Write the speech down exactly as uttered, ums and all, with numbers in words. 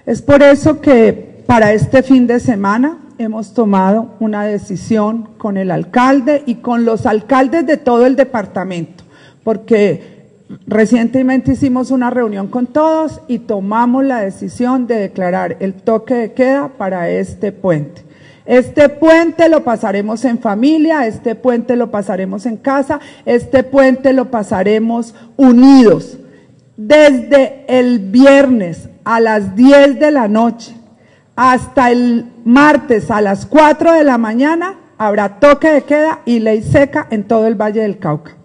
Es por eso que para este fin de semana hemos tomado una decisión con el alcalde y con los alcaldes de todo el departamento, porque recientemente hicimos una reunión con todos y tomamos la decisión de declarar el toque de queda para este puente. Este puente lo pasaremos en familia, este puente lo pasaremos en casa, este puente lo pasaremos unidos. Desde el viernes a las diez de la noche hasta el martes a las cuatro de la mañana habrá toque de queda y ley seca en todo el Valle del Cauca.